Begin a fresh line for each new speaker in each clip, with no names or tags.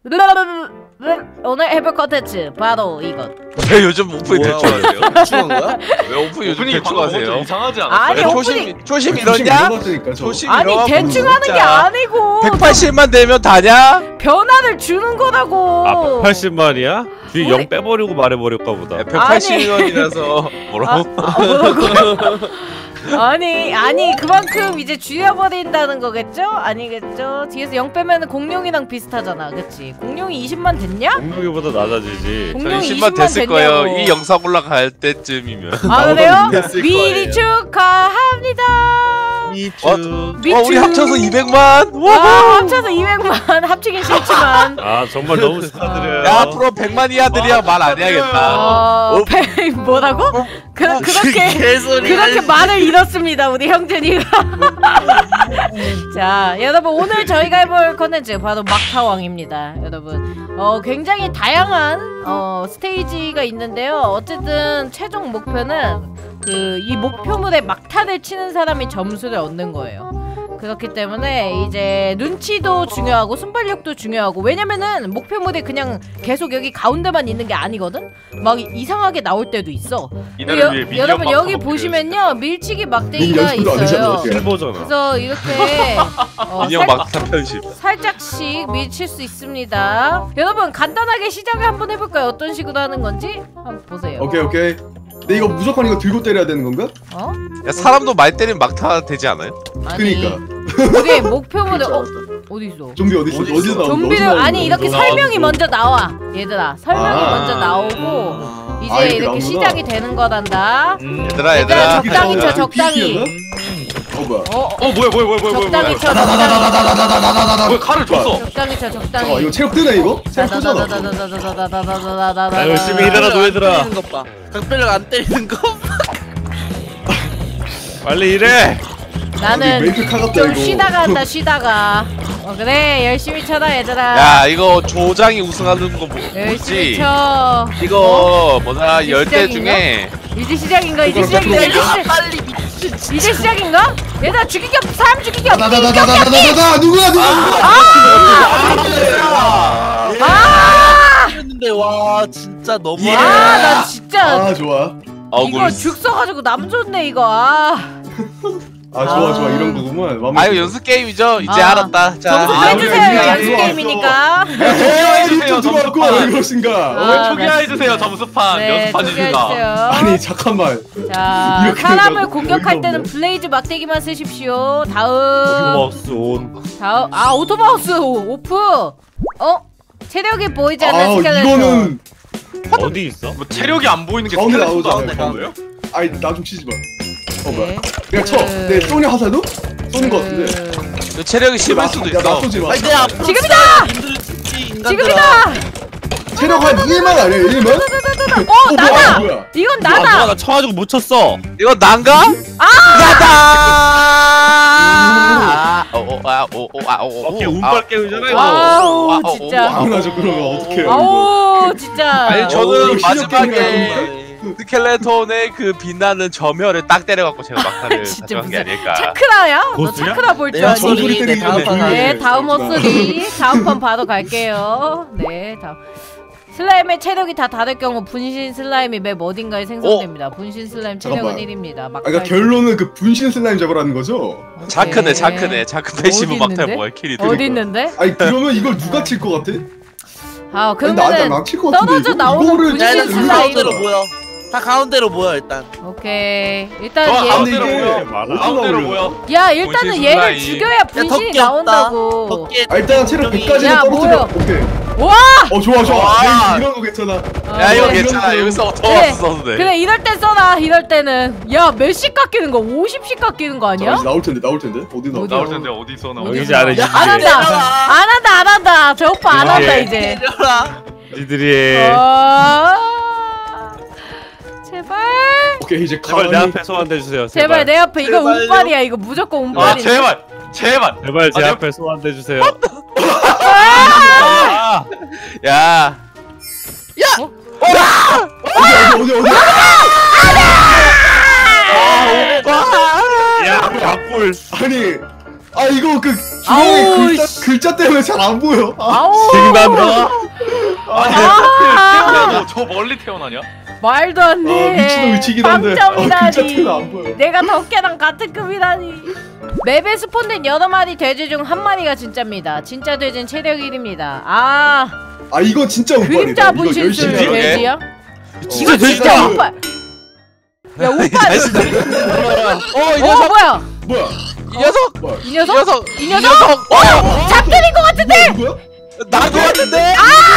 오늘 해볼 컨텐츠 바로 이것.
왜 요즘 오프닝 대충 하세요?
대충한 거야?
왜 오프닝 요즘 대충 하세요?
이상하지 않았어요?
아니
초심 이러냐? 초심
아니
이러면
대충 하는 게 아니고
180만 되면 다냐?
변화를 주는 거라고.
아 180만이야? 뒤에
우리-
0 빼버리고 말해버릴까 보다.
180원이라서 뭐라고?
뭐라고? 아니 그만큼 이제 줄여버린다는 거겠죠? 아니겠죠? 뒤에서 0 빼면 공룡이랑 비슷하잖아, 그치? 공룡이 20만 됐냐?
공룡이보다 낮아지지.
공룡이
20만 됐을 거예요.
됐냐고.
이 영상 올라갈 때쯤이면.
아 그래요?
됐을
미리
거예요.
축하합니다.
우리 합쳐서 200만.
와 합쳐서 200만 합치긴 싫지만.
아 정말 너무 축하드려요.
야 앞으로 100만 이하들이야 말 안 해야겠다.
뭐라고? 그렇게 말을 잃었습니다 우리 형준이가. 자 여러분 오늘 저희가 해볼 컨텐츠 바로 막타왕입니다 여러분. 굉장히 다양한 스테이지가 있는데요. 어쨌든 최종 목표는 이 목표물에 막타를 치는 사람이 점수를 얻는 거예요. 그렇기 때문에 이제 눈치도 중요하고 순발력도 중요하고, 왜냐면은 목표물이 그냥 계속 여기 가운데만 있는 게 아니거든? 막 이상하게 나올 때도 있어. 여러분 여기 보시면요 밀치기 막대기가 있어요.
실버잖아.
그래서 이렇게
인형 막타 편집.
살짝씩 밀칠 수 있습니다. 여러분 간단하게 시작을 한번 해볼까요? 어떤 식으로 하는 건지 한번 보세요.
오케이. 근데 이거 무조건 이거 들고 때려야 되는 건가?
어?
야 사람도 많이 때리면 막타 되지 않아요?
그니까.
우리 목표물을 어디 있어?
좀비 어디서 나오는
좀비를 아니 이렇게 설명이 먼저 나와. 얘들아 설명이 먼저 나오고 이제
이렇게
이렇게
나오는구나.
시작이 되는 거란다.
얘들아
적당히 쳐 적당히.
뭐야?
뭐야
적당히 쳐 적당히.
왜 칼을 줬어?
적당히 쳐
이거
적당히.
체력 뜨네 이거? 체력 뜨잖아.
아 열심히 일해라 얘들아.
각별력 안 때리는 거?
빨리 일해.
나는
메이크 카갑다
좀
이거.
쉬다가 한다 쉬다가. 그래 열심히 쳐라 얘들아.
야 이거 조장이 우승하는 거
열심히
뭐지?
쳐.
이거 뭐냐
이제
10대
시작인가?
중에
이제 시작인가? 이제 시작인가?
빨리 미친.
이제 시작인가? 얘들아 죽이기 없어. 사람 죽이기 없어.
나나나나나나나나 누구야?
했는데 와 진짜 너무.
나 진짜
좋아.
이거 죽 써가지고 남 좋네 이거.
좋아 이런 거구만.
아 이거 연습 게임이죠? 이제
아.
알았다. 자
점수 해주세요. 연습 게임이니까.
에이 들어왔고 왜 그러신가?
왜 초기화해주세요 점수판
네,
연습판입니다.
소개해주세요.
아니 잠깐만.
자,
이렇게
사람을
해서
공격할
어이가
때는
없네.
블레이즈 막대기만 쓰십시오. 다음.
마우스 온.
오토마우스 오프. 체력이 보이지 않는 스켈레톤.
이거는
어디 있어?
뭐 체력이 안 보이는 게
가운데
스켈레톤도 안
나오잖아요,
나오는 거예요?
아니 나 좀 치지 마. 뭐야?
네.
내가 쳐. 내 쏘냐 하사도? 쏘는 거 같은데.
체력이 심할 수도
야, 나
있어.
쏘지 마.
아니 내 앞으로
지금이다!
님들 죽지, 인간들아.
지금이다.
체력 한 1만 아니야? 1만?
나다.
뭐야?
이건
누가
나다.
나 쳐가지고 못 쳤어.
이거 난가? 나다.
오케이 운빨 깨우잖아 이거.
아우 진짜.
당연하죠. 그런 거 어떡해요?
아우 진짜.
아니 저는
이거
마지막에 스켈레톤의 그 빛나는 점혈을 딱 때려갖고 제가 막타를
진짜
가져간 게
무슨
아닐까.
차크라야? 너
고수야?
차크라 볼 줄
내
아니?
전소리
내
때리기
다음
전에
판.
네, 다음
그렇구나.
헛소리. 다음 판 바로 갈게요. 네, 다음. 슬라임의 체력이 다 다를 경우 분신 슬라임이 맵 어딘가에 생성됩니다. 분신 슬라임 체력은
잠깐만.
1입니다.
그러니까 결론은 그 분신 슬라임 잡으라는 거죠?
자크네. 자크 패시브
어디
막타
있는데?
뭐야 킬이.
어디 있는데?
아니 그러면 이걸 누가 칠 것 같아?
아,
아니, 나한테
그러면은
막칠 것 같은데
떨어져
이거?
나오는
이거를
분신
야, 일단
슬라임.
가운데로 모여. 다 가운데로 모여 일단.
오케이. 일단
저
얘
가운데로
이게
모여.
많아.
가운데로 모여.
야, 일단은
분신
얘를
슬라임.
죽여야 분신이
덕기 없다.
나온다고.
덕기에
일단 체력 100까지는
야,
떨어뜨려.
뭐야?
오케이.
와!
좋아.
와.
이런 거 괜찮아.
야 이거
그래.
괜찮아. 여기서 더
그래.
써도 돼.
그래, 이럴 때 써라. 이럴 때는. 야, 몇씩 깎이는 거? 50씩 깎이는 거 아니야?
이제 나올 텐데. 어디 나올?
어디?
나올 텐데 어디서 나오지?
여기지 않아
야,
안
니들이.
한다. 안 한다. 저 오빠 안 한다
예.
이제.
내려라.
니들이.
제발.
오케이 이제
제발 내
가만히
앞에 소환돼 주세요.
제발 내 앞에 이거
제발요.
운빨이야. 이거 무조건
아
운빨이야.
제발.
제발 제
아,
앞에 소환돼 주세요.
야.
어디?
야, 약골.
아니 이거 그 주먹에 글자 때문에 잘 안 보여.
아우.
징난다.
태어나도 저 멀리 태어나냐?
말도 안 돼.
위치도 위치긴 한데 글자 때문에
빵점이라니.
안 보여.
내가 덕계랑 같은 급이라니. 맵에 스폰된 8마리 돼지 중 1마리가 진짜입니다. 진짜 돼지는 체력 1입니다. 아
이거 진짜 운빨이다.
그림자
이거
분신술
열심히
해요.
돼지야?
진짜
이거 진짜
돼지다.
운빨. 야 운빨.
이
어
녀석
뭐야?
뭐야?
이 녀석
뭐야?
이 녀석?
녀석
이 녀석? 잡들인 것 같은데?
누구야?
나도 같은데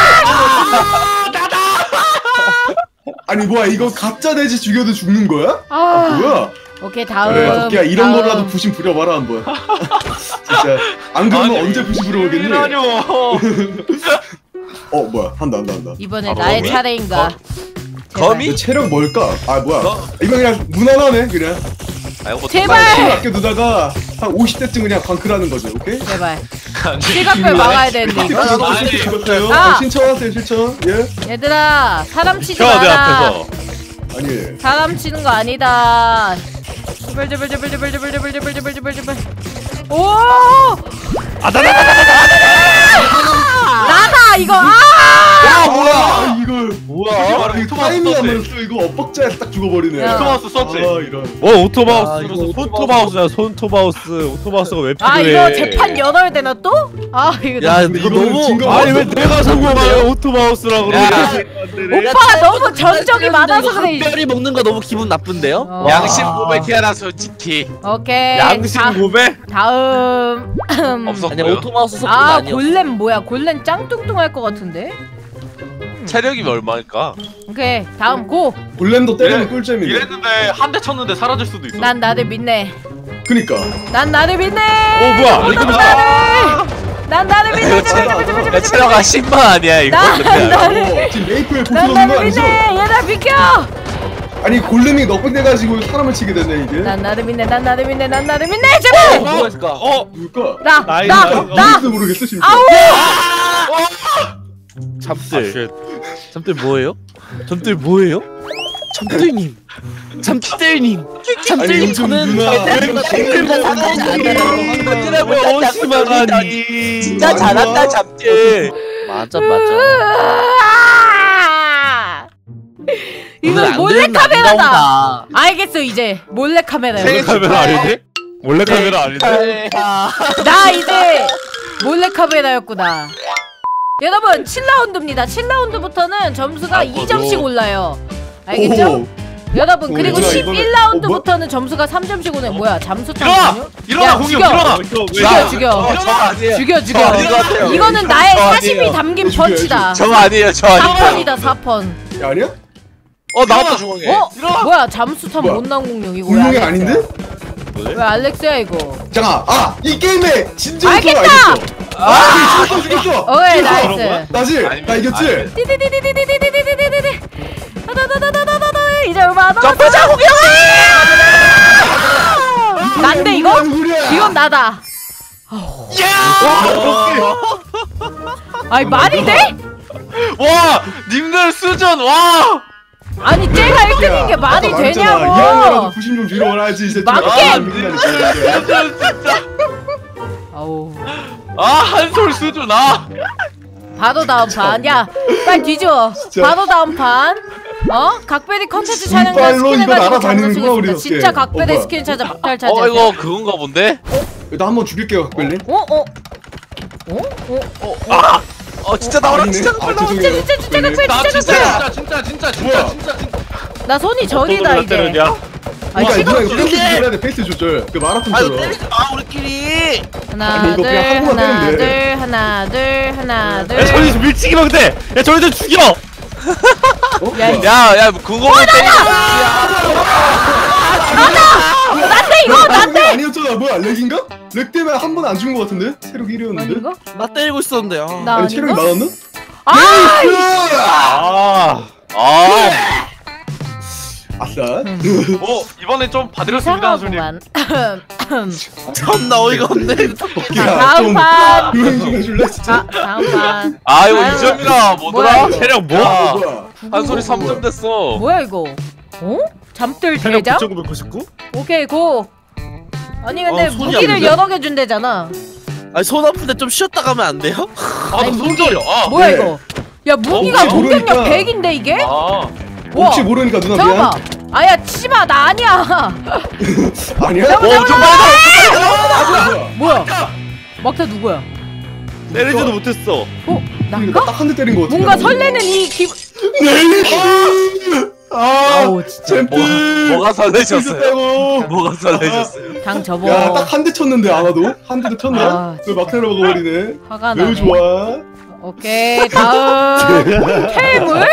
아니 뭐야 이거 가짜 돼지 죽여도 죽는 거야?
아
뭐야?
오케이 다음.
그래 덕기야 이런
다음.
거라도 부심 부려봐라 한번. 진짜 안 그러면
아니,
언제 부심 부려오겠니?
이라뇨.
뭐야 한다.
이번에
바로
나의
거미?
차례인가?
거미?
너 체력 뭘까? 뭐야? 이거 그냥 무난하네 그냥.
제발!
힘을 아껴 두다가 한 50대쯤 그냥 광클하는 거죠, 오케이?
제발. 실각별 막아야 되는데 이거.
아니,
죽었어요.
아!
신청하세요 신청. 예?
얘들아 사람 치지
켜, 내
마라.
앞에서.
아니
사람 치는 거 아니다. 제발. 오! 나다 이거.
야 뭐야 이걸
뭐야?
이거 타이밍 안 맞았어 이거 엇박자에 딱 죽어버리네.
야.
토마스 썼지?
이런.
오토바우스.
이거
손토바우스야 손토바우스. 오토바우스가 왜
아
필요해?
이거 재판 열어야 되나 또? 아 이거
야
너무-
이거
이거는
너무
증거
아니 왜 내가 성공하여 오토바우스라고 그러냐?
오빠가 너무 전적이 많아서 그래.
뼈리 먹는 거 너무 기분 나쁜데요?
어.
양심 고백해라 솔직히
오케이.
양심 고백?
다음.
아니
없었고요.
오토마우스 속도
아
아니었어.
골렘 뭐야? 골렘 짱 뚱뚱할 것 같은데?
체력이 얼마일까?
오케이 다음 고.
골렘도 때리면
이래-
꿀잼인데.
이랬는데 한 대 쳤는데 사라질 수도 있어.
난 나를 믿네.
그니까.
난 나를 믿네.
뭐야?
난
이거
나를. 난 나를 믿네.
야 체력아 10만 아니야 이거 근데
지금 메이플 보스
난
넣는 거
나를
아니죠?
믿네. 얘들아 비켜.
아니 골렘이 넉백돼가지고 사람을 치게 되네 이게.
난 나를 믿네. 난 나를 믿네. 난 나를 믿네. 제발.
뭐가 있을까?
누굴까?
나.
아무도 모르겠어 심지어.
아우.
잠들. 잠들 뭐예요? 잠들 뭐예요? 잠들님. 잠들님. 잠들님
요즘
저는
누나
왜 50만 하니?
진짜 잘한다 잡지
맞아.
이건 몰래 카메라다. 알겠어 이제 몰래 카메라야.
몰래 카메라 아니지? 몰래 카메라 아닌데?
나 이제 몰래 카메라였구나. 여러분 7라운드입니다. 7라운드부터는 점수가 2점씩 올라요. 알겠죠?
오.
여러분 그리고
얘들아, 이거는-
11라운드부터는 점수가 3점씩 오네. 뭐야 잠수 타는군요?
일어나
야,
공룡
죽여.
일어나.
죽여.
저 아니에요
죽여.
저 아닌 것 같아요.
이거는 나의
저
사심이
아니에요.
담긴
죽여,
펀치다.
저 아니에요 저 아니에요
4펀이다 4펀.
야, 아니야?
나왔다 중앙에
뭐야 잠수 타면
뭐야?
못 나온 공룡 이거
공룡이
왜 알렉스야?
아닌데?
왜 알렉스야 이거?
잠깐 이 게임의 진정을
알겠다!
알겠어. 죽였어.
오케이
죽였어.
나이스.
나지?
아니,
나 이겼지?
아니.
디디디디디디디디디디디디디. 이제 얼마 안 남았어.
점프자 공룡아
난데 이거?
누구야?
이건 나다. 아니 말이 돼?
와 님들 수준 와.
아니 쟤가 1등인 게 말이
아까 말했잖아.
되냐고.
이왕이라도 90 좀 줄여놔야지. 이제
맞게!
님들 진짜.
아우.
한솔 수준 아.
바로 다음 판. 야 빨리 뒤져.
진짜.
바로 다음 판. 각별이 컨텐츠 촬영과
운빨로
스킨
이거
해가지고
날아다니는구나, 우리
장난치겠습니다. 진짜
어깨.
각별의
뭐야?
스킨 찾아 막탈 찾아.
이거 그건가 본데?
일단 한번 죽일게요, 각별님.
진짜 나와라
아니네.
진짜
죄송해요.
진짜 각별
나
진짜 각별.
진짜.
나 손이 저리다 이제.
때렸냐?
아
그러니까
지금
누나 이거 페이스 조절해야 돼, 페이스 조절. 그 마라톤처럼.
우리끼리.
하나
아니, 이거
둘
그냥 한 번만
하나
때리면
둘
돼.
하나 둘 하나 둘.
야 저기 밀치기만 돼. 야 저기 좀 죽여.
야,
뭐야?
야야 그거만 때리면
난데 이거
뭐야,
난데.
그거 아니었잖아. 뭐야, 렉인가? 렉 때문에 한 번 안 죽은 것 같은데? 체력 1이었는데?
아닌가?
나 때리고 있었는데.
나
아니, 체력이
아닌가?
많았나?
아.
아싸.
이번에 좀 받으렸습니다 한솔님.
이상하구만.
참나 어이가 없네.
다음 판.
조용 좀 해줄래, 진짜?
다음 판.
이거 2점이라 뭐더라?
뭐야,
체력 뭐?
야.
뭐야?
한솔이 3점 됐어
뭐야 이거? 잠들
체력
대장?
9,999?
오케이 고. 아니 근데
손이 안
무기를
되네?
여러 개 준대잖아.
아니 손 아픈데 좀 쉬었다 가면 안 돼요?
아너 손절이야. 아.
뭐야
네.
이거? 야 무기가
혹시
공격력
모르니까.
100인데 이게?
아.
와,
혹시 모르니까 누나 미안.
잠깐만. 아야 치지마 나 아니야.
아니야?
좀
뭐야? 막타 누구야?
때리지도 못했어.
어? 난가?
딱 한 대 때린 거 같아.
뭔가 설레는 이 기... 아우 진짜
잼프.
뭐가 설레셨어요?
셨다고
뭐가 설레셨어요?
당 접어.
야, 딱 한 대 쳤는데 아마도 한 대도 쳤나?
아,
왜 막타로 먹어버리네.
화가 나네.
매우 좋아.
오케이 다음 퇴물?
뭐야?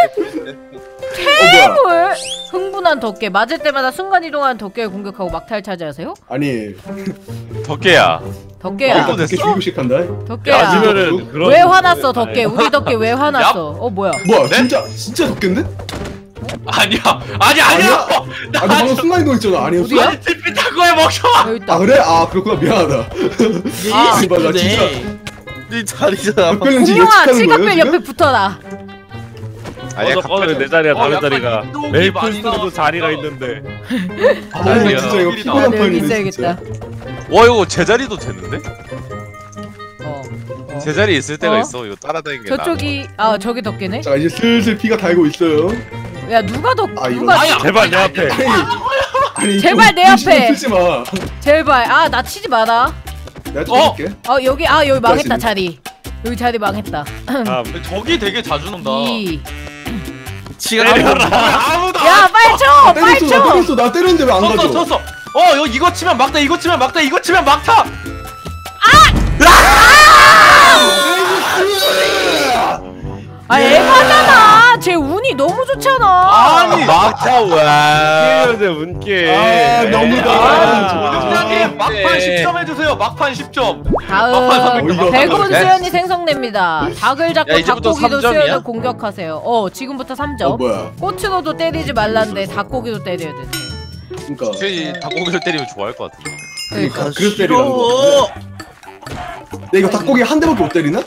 퇴물? 흥분한 덕계 맞을 때마다 순간이동하는 덕계를 공격하고 막타를 차지하세요?
아니,
덕계야.
덕계야
이거
이렇게
됐어?
죽이식한다.
덕계야
아니면은 그런.
왜 화났어 덕계 우리 덕계 왜 화났어 어 뭐야
뭐야,
네?
진짜 덕겠는데?
아니야. 아니야.
아, 너 방금 순간이동 했잖아. 아니었어?
어디야?
아니 TP 타고에 멍청아.
여기 있다
아, 그래? 아, 그렇구나. 미안하다.
아,
아니, 나 진짜.
네 자리잖아.
덕배는 지금
공룡아
예측하는
칠갑별
거예요,
옆에
지금?
붙어라
아니야,
꺼져 내 자리야 다른
약간
자리가.
이동이
메이플
많이
스토리도
나왔어.
자리가 있는데.
아,
아니야.
진짜 이거
아,
피곤한
네, 여기
판이네,
있어야겠다
진짜.
와 이거 제자리도 되는데?
어.
제자리 있을 때가
어?
있어. 이거 따라다니는 게
저쪽이 아 저기 덕계네
자, 이제 슬슬 피가 달고 있어요.
야 누가 덕
아, 이거-
누가
아야.
제발 내 앞에.
아니,
제발
좀
내 앞에!
신경 쓰지 마.
제발 아 나 치지 마라
내가 찍어줄게.
여기 여기 망했다
자신.
자리 여기 자리 망했다
다음.
저기 되게 자주 논다.
지가
아무도
야 빨리 쳐 빨리
때렸어, 나
쳐
때렸어. 나 때렸는데 왜 안 가져?
쳤어. 이거 치면 막다. 이거 치면 막다. 이거 치면 막타.
아 에바잖아 쟤 운이 너무 좋잖아
아니.
막타 와.
게임인데 운게.
아, 너무다.
원장님 막판 10점 해주세요. 막판 10점.
다음
어이가
백운
없네.
수연이 생성됩니다 닭을 잡고
야, 이제부터
닭고기도
3점이야?
수연을 공격하세요 지금부터 3점
뭐야?
꼬치로도 때리지 말란데 닭고기도 때려야 되네
그러니까.
수현이 닭고기를 때리면 좋아할 것 같은데.
그러니까 그래서 때리라는 거. 내 이거 닭고기 한 대밖에 못 때리나?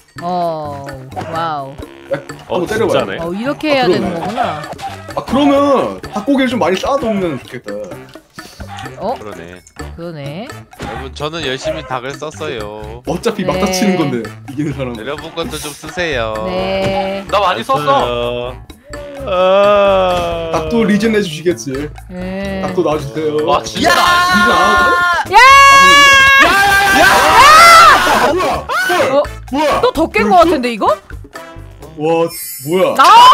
와우
한번 때려봐요.
진짜네.
이렇게 해야
그러네.
되는 거구나
아, 그러면 닭고기를 좀 많이 쌓아두면 좋겠다.
그러네.
그러네
여러분 저는 열심히 닭을 썼어요.
어차피
네.
막다 치는 건데 이기는 사람.
여러분 것도 좀 쓰세요.
네
나 많이 썼어.
닭도 리젠 해주시겠지.
네.
닭도 놔주세요.
와 진짜.
리젠 안 하거든? 아, 뭐야? 헐!
어?
뭐야?
또 더 깬 거 같은데 이거?
와, 뭐야?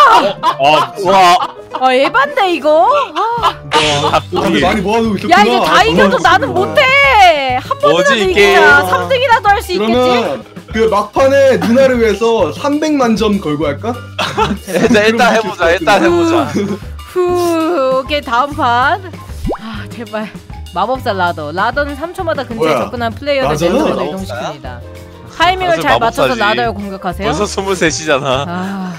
아 에반데 이거?
아, 근데 많이 모아두고 있었구나.
야 이제 다 이겨도
아,
나는 못해 한 번이라도
뭐지, 이
이기자
게임?
3등이라도 할 수 있겠지?
그러면 그 막판에 누나를 위해서 300만 점 걸고 할까?
일단 해보자. 일단 해보자.
후 오케이 다음 판 제발 마법사 라더는 3초마다 근처에
뭐야?
접근한 플레이어를
라더는
랜덤으로 이동시킵니다 타이밍을
무슨
잘 맞춰서
마법사지?
라더를 공격하세요
벌써 23이잖아.
아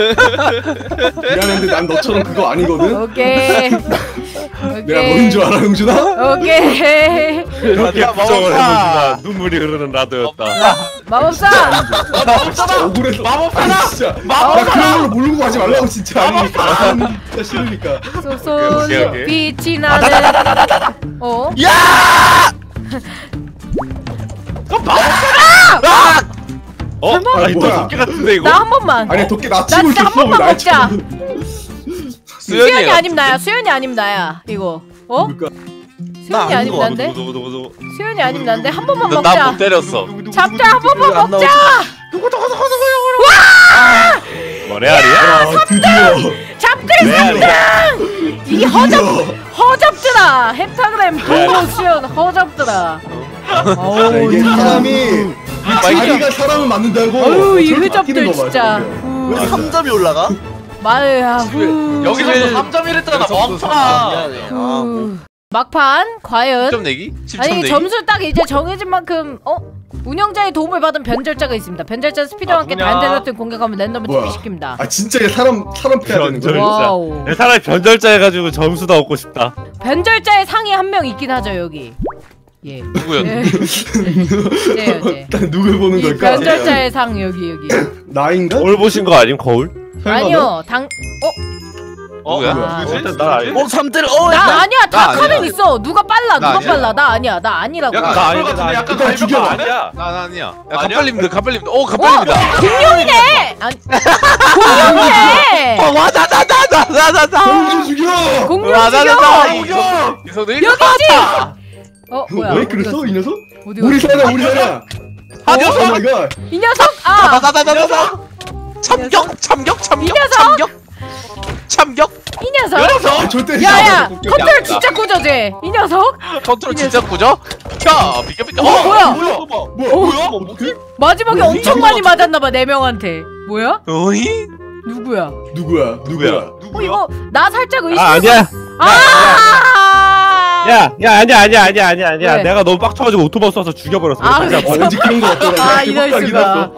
미안한데 난 너처럼 그거 아니거든?
오케이
내가 너인 줄 알아, 용준아?
오케이
그렇게
야,
부정을
마법사.
해보지만 눈물이 흐르는 라도였다.
마법사
진짜 억울해서.
마법사다!
아니, 진짜. 나 그런 걸로 모르고 가지 말라고, 진짜. 아니니까. 진짜 싫으니까.
쏘쏘
오케이, 오케이.
빛이 나는 설마?
아, 이또
뭐야?
도끼 같은데 이거?
나 한 번만
아니야, 덕기 나
나
치고
진짜 한
있었어.
번만
날
먹자.
치고.
수연이 아님 나야 수연이 아님 나야 이거
그러니까.
수연이 아님 난데
누구
수연이 아님 난데 한 번만
난
먹자
못 때렸어.
잡자 한 번만 먹자
머레알이야?
아, 드디어.
잡들 이 허접들아 헵타그램 보고 수연 허접들아
자,
어우
이게 사람이 자기가 사람을 만든다고.
어우 이
저렇게
흐접들
바뀌는 거
진짜
봐,
왜 3점이 올라가?
마야 후
여기서부터 3점이랬잖아. 멍청아.
미안해.
막판 과연
10점 내기? 10점
아니
내기?
점수 딱 이제 정해진 만큼 운영자의 도움을 받은 변절자가 있습니다. 변절자는 스피드와 함께
누구냐?
다른 델러트를 공격하면 랜덤을
뭐야?
TP시킵니다.
아, 진짜 얘 사람 패야 되는 거야?
변절.
와우.
내 사람이 변절자 해가지고 점수도 얻고 싶다.
변절자의 상이 한 명 있긴 하죠 여기. 예.
누구였는데?
네.
일단 누굴 보는
이
걸까?
변절자의 상 여기.
나인가?
거울 보신 거 아님 거울?
아니요
누구야?
아,
일단 나 아니.
3대
나 아니야.
나
다카는
아니야.
있어. 누가 빨라?
나
누가
아니야.
빨라? 나 아니야. 나 아니라고.
약간
나
가불
아니다,
같은데
나
약간
일단 죽여.
가불 아니야?
아니야.
난 아니야. 야
아니야?
갑발님들 갑발님들. 오 갑발님이다.
공룡이네. 아니, 공룡이네.
와나나나나나나나.
공주 죽여.
공룡
와나나나.
죽여.
이성도
여기지. 뭐야?
왜 그랬어 이 녀석?
어디
우리
어디?
사냐 우리 사냐.
아,
오 마이 갓.
이 녀석. 아,
나나나나나. 참격 참격 참격
이 녀석!
참격 참격.
이 녀석.
아, 절대.
야야,
야,
컨트롤 진짜 꾸져지. 이 녀석.
컨트롤 진짜 꾸져? 켜 비켜 비켜.
뭐야?
뭐야? 어떻게?
마지막에 엄청 많이 맞았나봐 4명한테. 뭐야?
어이?
누구야?
누구야?
이거 나 살짝 의심.
아 아니야.
아!
아니야.
왜?
내가 너무 빡쳐가지고 오토바이 쏴서 죽여버렸어.
아,
진짜
그래?
왠지 그런 거 같더라.
아, 이럴 수가.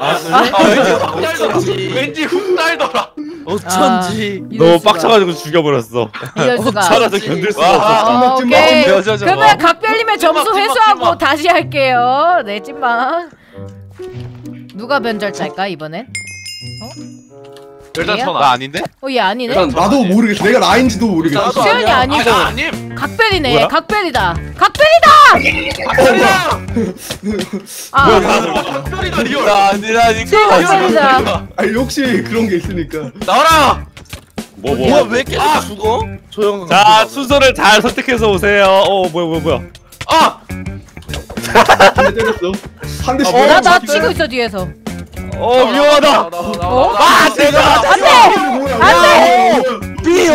왠지 훅 달더라.
어쩐지.
너무 빡쳐가지고 죽여버렸어.
이럴 수가.
살아서 견딜 수가
와.
없었어.
오케이.
여자죠.
그러면 각별님의 점수
찜막,
회수하고
찜막.
다시 할게요. 네, 찐막. 누가 변절자일까 이번엔?
일단
얘야?
전화.
나 아닌데?
얘 아니네.
일단 나도 모르겠어. 내가 라인지도 모르겠어.
나도
수현이
아니야.
아니고
나 아님.
각별이네.
뭐야?
각별이다. 각별이다. 아,
각별이다 리얼.
나 아니라니까.
각별이다.
아니 혹시 그런 게 있으니까.
나와라.
뭐야 왜 계속 죽어? 조용.
자 순서를 잘 선택해서 오세요. 뭐야.
아.
한 대 때렸어. 한 대씩.
나 치고 있어 뒤에서.
위험하다.
어?
와 내가
안돼.
삐오.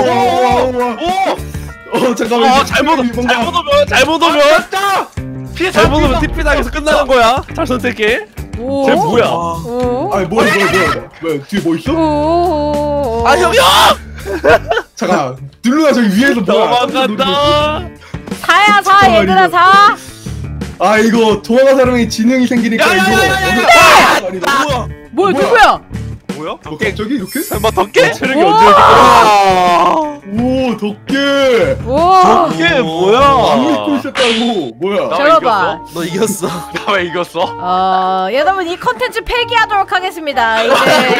잠깐만.
잘못 오면
피해
잘못 오면 TP 당해서 끝나는 거야. 잘 선택해.
오.
쟤 뭐야?
오.
아니 뭐야 뒤에 뭐 있어?
오.
아 형이야!
잠깐. 들루가 저기 위에서 뭐야?
도망간다.
사야 사 얘들아 사.
아 이거 도망간 사람이 지능이 생기니까 이거. 아니 뭐야?
뭐야
뭐야?
누구야?
뭐야?
갑자기 이렇게?
설마 덕계?
체력이
오!
언제
아.
오 덕계.
와.
이게
안
뭐야?
믿고 있었다고. 뭐야?
나
잠깐만.
너 이겼어.
나 왜 이겼어?
여러분 이 컨텐츠 폐기하도록 하겠습니다. 이제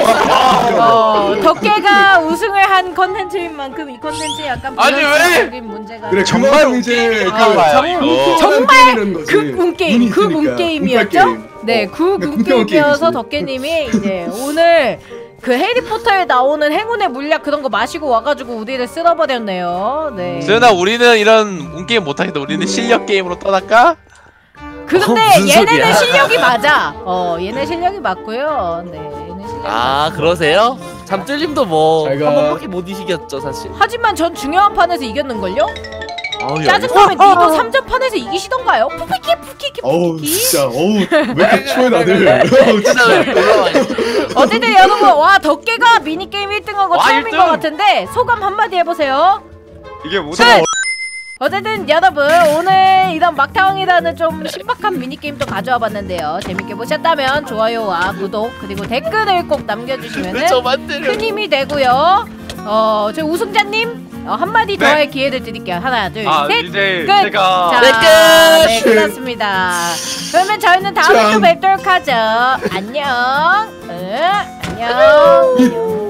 덕계가 우승을 한 컨텐츠인 만큼 이 컨텐츠에 약간
아니, 왜?
비현실적인 문제가
그래
정말
그만큼 이제
정말
그
극운게임 극운게임이었죠? 네, 극운게임이어서 덕계님이 이제 오늘 그 해리포터에 나오는 행운의 물약 그런 거 마시고 와가지고 우리를 쓸어버렸네요. 네.
수연아 우리는 이런 운게임 못하겠다. 우리는 실력 게임으로 떠날까?
그런데
무슨
얘네는
소리야?
실력이 맞아. 얘네 실력이 맞고요. 네, 얘네 실력이
아 그러세요? 잠들님도 뭐
잘 가.
한 번밖에 못 이기겠죠 사실.
하지만 전 중요한 판에서 이겼는걸요?
아우
짜증나면 니도 3전 판에서 이기시던가요? 푸키키
어우 진짜 어우 왜 이렇게 추해 다들.
진짜 올라와 있어.
어쨌든 여러분 와 덕계가 미니게임 1등한 거
와,
처음인
1등!
것 같은데 소감 한마디 해보세요.
이게
끝! 어쨌든 여러분 오늘 이런 막타왕이라는 좀 신박한 미니게임도 가져와 봤는데요. 재밌게 보셨다면 좋아요와 구독 그리고 댓글을 꼭 남겨주시면
저만 때려.
큰 힘이 되고요. 저희 우승자님 한마디 더 할 기회를 드릴게요. 하나 둘셋
이제
끝!
제가
자,
끝!
네, 끝났습니다. 그러면 저희는 다음에 또 뵙도록 하죠. 안녕. 안녕.